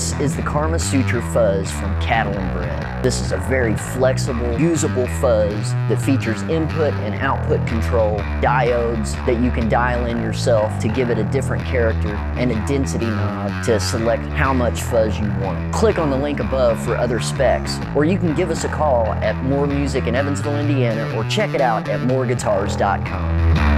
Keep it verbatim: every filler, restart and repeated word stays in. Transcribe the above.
This is the Karma Suture Fuzz from Catalinbread. This is a very flexible, usable fuzz that features input and output control, diodes that you can dial in yourself to give it a different character, and a density knob to select how much fuzz you want. Click on the link above for other specs, or you can give us a call at More Music in Evansville, Indiana, or check it out at more guitars dot com.